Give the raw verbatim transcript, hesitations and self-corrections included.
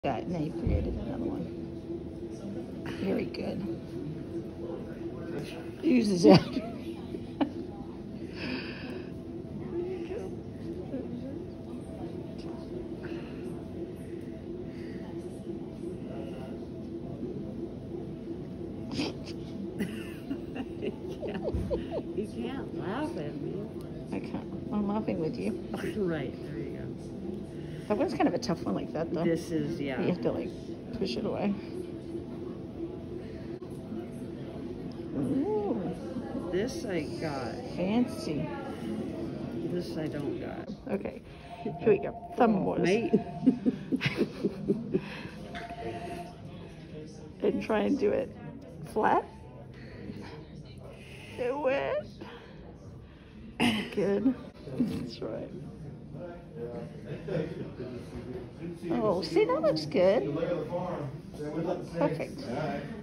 That, and then you created another one. Very good. Uses it. You can't laugh at me. I can't. I'm laughing with you. Right, there you go. That one's kind of a tough one like that, though. This is, yeah. You have to, like, push it away. Ooh. This I got. Fancy. This I don't got. Okay. Here we go. Thumb wars. Mate. And try and do it flat. Do it. Good. That's right. Oh, see, that looks good. Perfect.